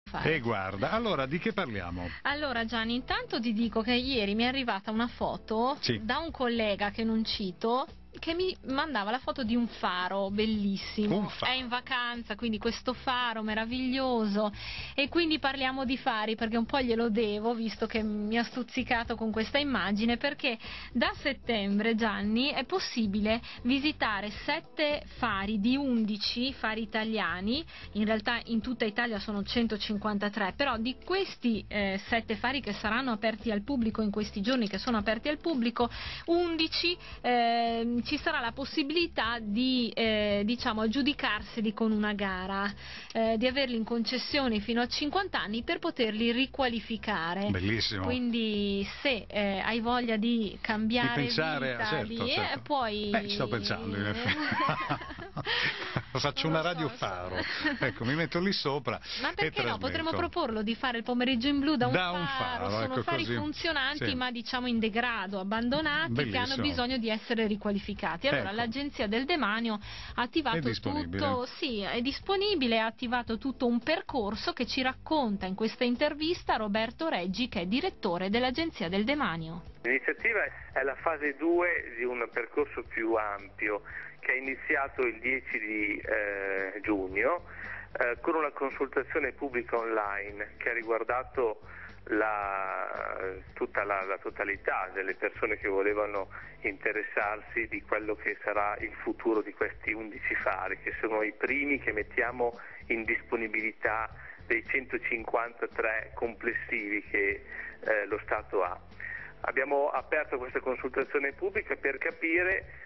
fare. E guarda, allora di che parliamo? Allora Gianni, intanto ti dico che ieri mi è arrivata una foto da un collega che non cito, che mi mandava la foto di un faro bellissimo. Un faro. È in vacanza, quindi questo faro meraviglioso, e quindi parliamo di fari perché un po' glielo devo, visto che mi ha stuzzicato con questa immagine, perché da settembre, Gianni, è possibile visitare 7 fari di 11 fari italiani. In realtà in tutta Italia sono 153, però di questi 7 fari che saranno aperti al pubblico in questi giorni, che sono aperti al pubblico, 11 ci sarà la possibilità di diciamo aggiudicarseli con una gara, di averli in concessione fino a 50 anni per poterli riqualificare. Bellissimo. Quindi se hai voglia di cambiare di pensare, vita, certo. puoi... Ci sto pensando in effetti. Faccio una radio faro, ecco, mi metto lì sopra. Ma perché no? trasmetto. Potremmo proporlo di fare il pomeriggio in blu da un faro. Sono ecco, fari così. funzionanti, Sì. ma diciamo in degrado, abbandonati, Bellissimo. che hanno bisogno di essere riqualificati. Allora Ecco. l'Agenzia del Demanio ha attivato tutto, sì, è disponibile, ha attivato tutto un percorso che ci racconta in questa intervista Roberto Reggi, che è direttore dell'Agenzia del Demanio. L'iniziativa è la fase 2 di un percorso più ampio che è iniziato il 10 di giugno con una consultazione pubblica online che ha riguardato tutta la totalità delle persone che volevano interessarsi di quello che sarà il futuro di questi 11 fari, che sono i primi che mettiamo in disponibilità dei 153 complessivi che lo Stato ha. Abbiamo aperto questa consultazione pubblica per capire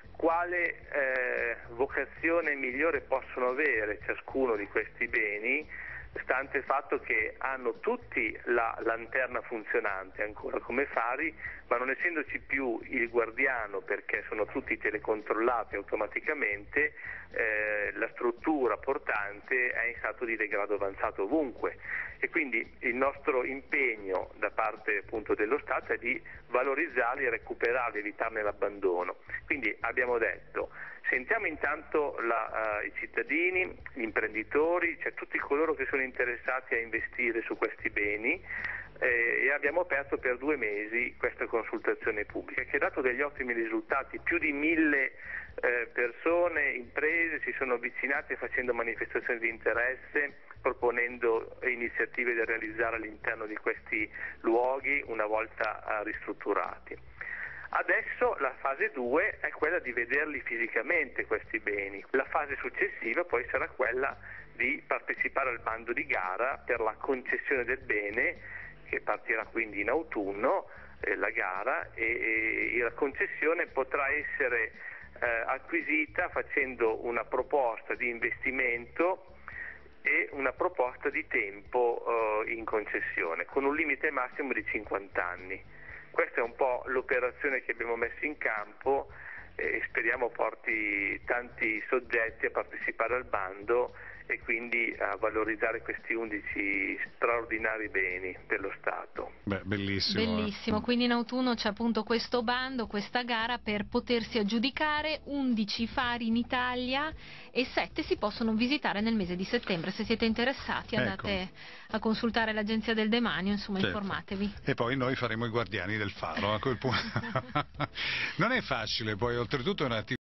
quale vocazione migliore possono avere ciascuno di questi beni, stante il fatto che hanno tutti la lanterna funzionante ancora come fari, ma non essendoci più il guardiano perché sono tutti telecontrollati automaticamente, la struttura portante è in stato di degrado avanzato ovunque, e quindi il nostro impegno da parte appunto dello Stato è di valorizzarli, recuperarli, evitarne l'abbandono. Quindi abbiamo detto: sentiamo intanto i cittadini, gli imprenditori, cioè tutti coloro che sono interessati a investire su questi beni, e abbiamo aperto per 2 mesi questa consultazione pubblica che ha dato degli ottimi risultati. Più di 1000 persone, imprese si sono avvicinate facendo manifestazioni di interesse, proponendo iniziative da realizzare all'interno di questi luoghi una volta ristrutturati. Adesso la fase 2 è quella di vederli fisicamente questi beni. La fase successiva poi sarà quella di partecipare al bando di gara per la concessione del bene, che partirà quindi in autunno, la gara, e la concessione potrà essere acquisita facendo una proposta di investimento e una proposta di tempo in concessione, con un limite massimo di 50 anni. Questa è un po' l'operazione che abbiamo messo in campo e speriamo porti tanti soggetti a partecipare al bando e quindi a valorizzare questi 11 straordinari beni dello Stato. Beh, bellissimo. Bellissimo, quindi in autunno c'è appunto questo bando, questa gara per potersi aggiudicare 11 fari in Italia, e 7 si possono visitare nel mese di settembre. Se siete interessati andate a consultare l'Agenzia del Demanio, insomma, informatevi. E poi noi faremo i guardiani del faro a quel punto. Non è facile, poi oltretutto è un'attività